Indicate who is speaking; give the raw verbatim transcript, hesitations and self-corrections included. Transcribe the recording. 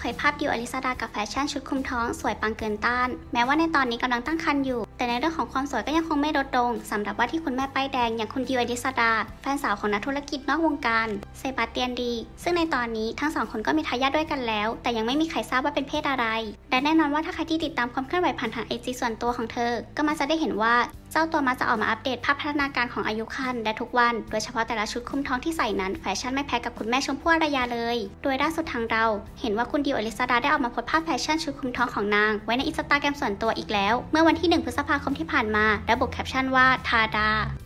Speaker 1: ผยภาพดิวอลิซาดากับแฟชั่นชุดคลุมท้องสวยปังเกินต้านแม้ว่าในตอนนี้กำลังตั้งครรภ์อยู่แต่ในเรื่องของความสวยก็ยังคงไม่ลดลงสำหรับว่าที่คุณแม่ป้ายแดงอย่างคุณดิวอลิซาดาแฟนสาวของนักธุรกิจนอกวงการเซบาสเตียนดีซึ่งในตอนนี้ทั้งสองคนก็มีทายาทด้วยกันแล้วแต่ยังไม่มีใครทราบว่าเป็นเพศอะไรและแน่นอนว่าถ้าใครที่ติดตามความเคลื่อนไหวผ่านทางไอจีส่วนตัวของเธอก็มักจะได้เห็นว่าเจ้าตัวมักจะออกมาอัปเดตภาพพัฒนาการของอายุครรภ์และทุกวันโดยเฉพาะแต่ละชุดคลุมท้องที่ใส่นั้นแฟชั่นไม่แพ้กับคุณแม่ชมพู่อารยาเลยโดยล่าสุดทางเราเห็นว่าคุณดิวอลิซาดาได้ออกมาโพสต์ภาพแฟชั่นชุดคลุมท้องของนางไว้ในอินสตาแกรมส่วนตัวอีกแล้วเมื่อวันที่หนึ่งพฤษภาคมที่ผ่านมาระบุแคปชั่นว่าทาดา